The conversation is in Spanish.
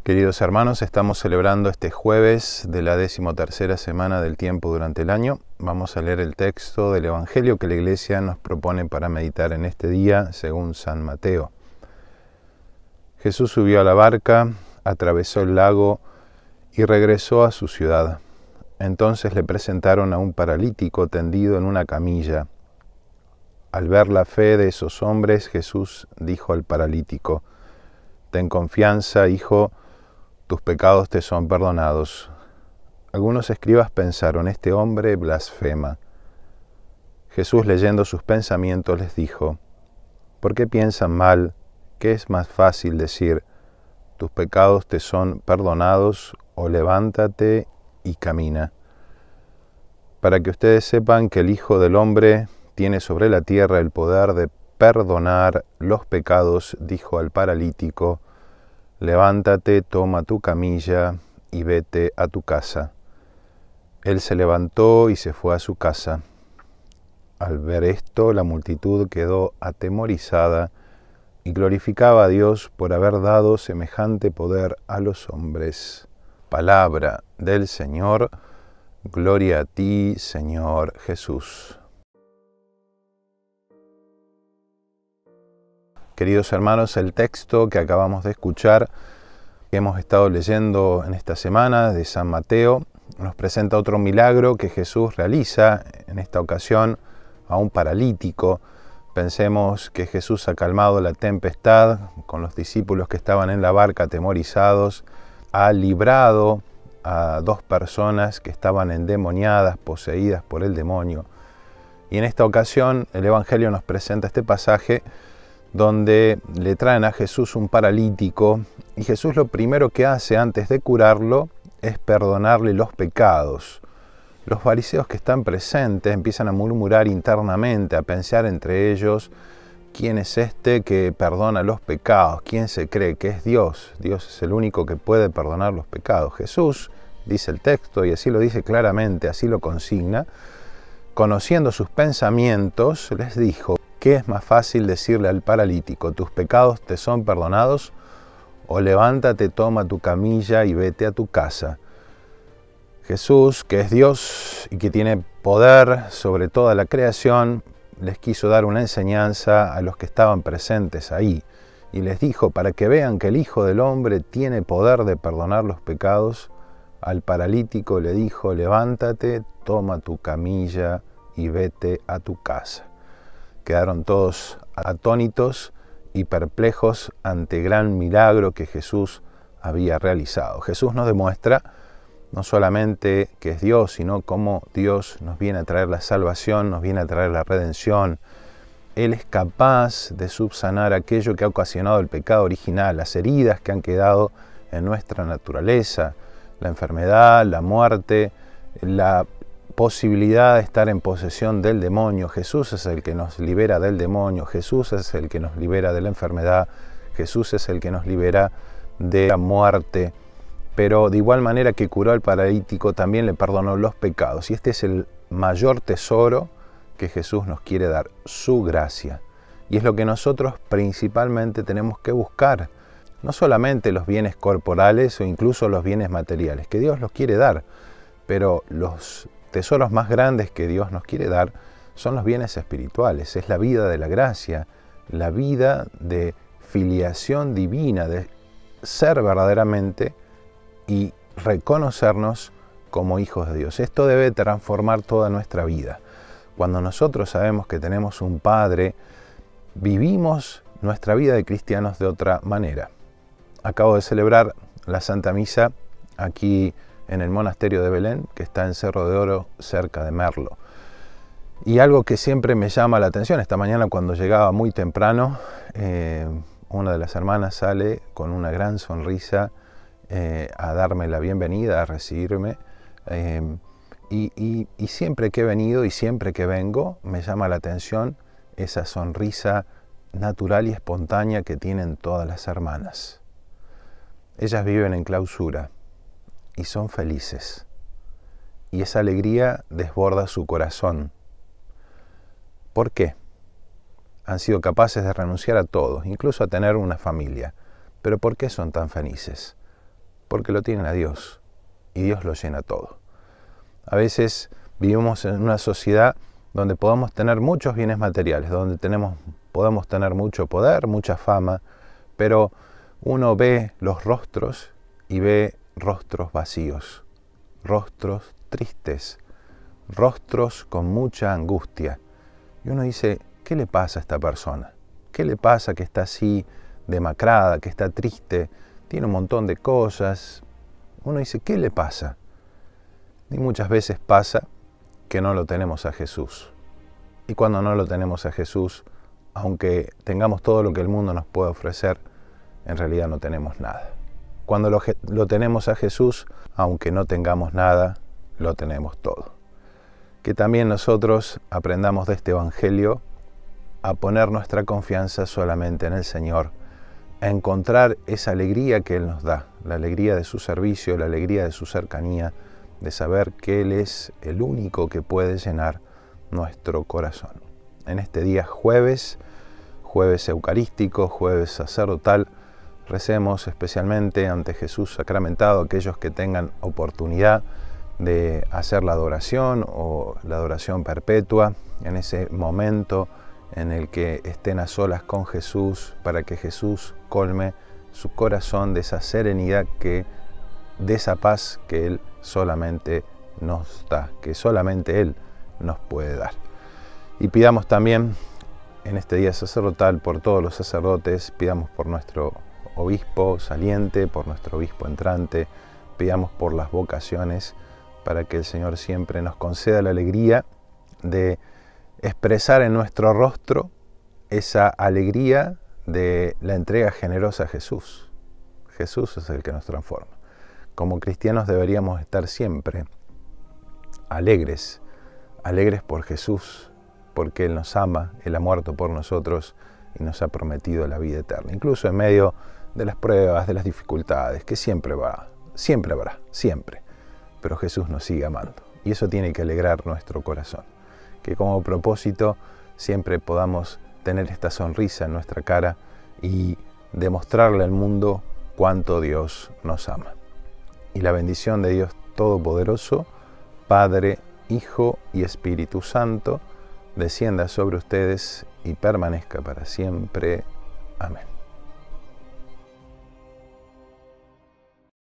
Queridos hermanos, estamos celebrando este jueves de la 13ª semana del tiempo durante el año. Vamos a leer el texto del Evangelio que la Iglesia nos propone para meditar en este día, según San Mateo. Jesús subió a la barca, atravesó el lago y regresó a su ciudad. Entonces le presentaron a un paralítico tendido en una camilla. Al ver la fe de esos hombres, Jesús dijo al paralítico: «Ten confianza, hijo, tus pecados te son perdonados». Algunos escribas pensaron: «Este hombre blasfema». Jesús, leyendo sus pensamientos, les dijo: «¿Por qué piensan mal? ¿Qué es más fácil decir: tus pecados te son perdonados, o levántate y camina? Para que ustedes sepan que el Hijo del Hombre tiene sobre la tierra el poder de perdonar los pecados», dijo al paralítico: «Levántate, toma tu camilla y vete a tu casa». Él se levantó y se fue a su casa. Al ver esto, la multitud quedó atemorizada y glorificaba a Dios por haber dado semejante poder a los hombres. Palabra del Señor. Gloria a ti, Señor Jesús. Queridos hermanos, el texto que acabamos de escuchar, que hemos estado leyendo en esta semana de San Mateo, nos presenta otro milagro que Jesús realiza, en esta ocasión a un paralítico. Pensemos que Jesús ha calmado la tempestad con los discípulos que estaban en la barca atemorizados, ha librado a dos personas que estaban endemoniadas, poseídas por el demonio. Y en esta ocasión el Evangelio nos presenta este pasaje donde le traen a Jesús un paralítico, y Jesús lo primero que hace antes de curarlo es perdonarle los pecados. Los fariseos que están presentes empiezan a murmurar internamente, a pensar entre ellos: ¿quién es este que perdona los pecados? ¿Quién se cree que es Dios? Dios es el único que puede perdonar los pecados. Jesús, dice el texto, y así lo dice claramente, así lo consigna, conociendo sus pensamientos, les dijo: ¿qué es más fácil decirle al paralítico: tus pecados te son perdonados, o levántate, toma tu camilla y vete a tu casa? Jesús, que es Dios y que tiene poder sobre toda la creación, les quiso dar una enseñanza a los que estaban presentes ahí, y les dijo: para que vean que el Hijo del Hombre tiene poder de perdonar los pecados, al paralítico le dijo: levántate, toma tu camilla y vete a tu casa. Quedaron todos atónitos y perplejos ante el gran milagro que Jesús había realizado. Jesús nos demuestra no solamente que es Dios, sino cómo Dios nos viene a traer la salvación, nos viene a traer la redención. Él es capaz de subsanar aquello que ha ocasionado el pecado original, las heridas que han quedado en nuestra naturaleza, la enfermedad, la muerte, la posibilidad de estar en posesión del demonio. Jesús es el que nos libera del demonio, Jesús es el que nos libera de la enfermedad, Jesús es el que nos libera de la muerte. Pero de igual manera que curó al paralítico, también le perdonó los pecados. Y este es el mayor tesoro que Jesús nos quiere dar, su gracia. Y es lo que nosotros principalmente tenemos que buscar. No solamente los bienes corporales o incluso los bienes materiales, que Dios los quiere dar, pero los tesoros más grandes que Dios nos quiere dar son los bienes espirituales. Es la vida de la gracia, la vida de filiación divina, de ser verdaderamente y reconocernos como hijos de Dios. Esto debe transformar toda nuestra vida. Cuando nosotros sabemos que tenemos un Padre, vivimos nuestra vida de cristianos de otra manera. Acabo de celebrar la Santa Misa aquí en el monasterio de Belén, que está en Cerro de Oro, cerca de Merlo. Y algo que siempre me llama la atención: esta mañana cuando llegaba muy temprano, una de las hermanas sale con una gran sonrisa a darme la bienvenida, a recibirme. Y siempre que he venido y siempre que vengo, me llama la atención esa sonrisa natural y espontánea que tienen todas las hermanas. Ellas viven en clausura y son felices, y esa alegría desborda su corazón. ¿Por qué? Han sido capaces de renunciar a todo, incluso a tener una familia. ¿Pero por qué son tan felices? porque lo tienen a Dios y Dios lo llena todo. A veces vivimos en una sociedad donde podamos tener muchos bienes materiales, donde podemos tener mucho poder, mucha fama, pero uno ve los rostros y ve rostros vacíos, rostros tristes, rostros con mucha angustia. Y uno dice, ¿qué le pasa a esta persona? ¿Qué le pasa que está así demacrada, que está triste? Tiene un montón de cosas. Uno dice, ¿qué le pasa? Y muchas veces pasa que no lo tenemos a Jesús. Y cuando no lo tenemos a Jesús, aunque tengamos todo lo que el mundo nos puede ofrecer, en realidad no tenemos nada. Cuando lo tenemos a Jesús, aunque no tengamos nada, lo tenemos todo. Que también nosotros aprendamos de este Evangelio a poner nuestra confianza solamente en el Señor, a encontrar esa alegría que Él nos da, la alegría de su servicio, la alegría de su cercanía, de saber que Él es el único que puede llenar nuestro corazón. En este día jueves eucarístico, jueves sacerdotal, recemos especialmente ante Jesús sacramentado aquellos que tengan oportunidad de hacer la adoración o la adoración perpetua en ese momento en el que estén a solas con Jesús, para que Jesús colme su corazón de esa serenidad, de esa paz que Él solamente nos da, que solamente Él nos puede dar. Y pidamos también en este día sacerdotal por todos los sacerdotes, pidamos por nuestro obispo saliente, por nuestro obispo entrante, pidamos por las vocaciones, para que el Señor siempre nos conceda la alegría de expresar en nuestro rostro esa alegría de la entrega generosa a Jesús. Jesús es el que nos transforma. Como cristianos deberíamos estar siempre alegres por Jesús, porque Él nos ama, Él ha muerto por nosotros y nos ha prometido la vida eterna. Incluso en medio de las pruebas, de las dificultades, que siempre habrá. Pero Jesús nos sigue amando y eso tiene que alegrar nuestro corazón. Que como propósito siempre podamos tener esta sonrisa en nuestra cara y demostrarle al mundo cuánto Dios nos ama. Y la bendición de Dios Todopoderoso, Padre, Hijo y Espíritu Santo, descienda sobre ustedes y permanezca para siempre. Amén.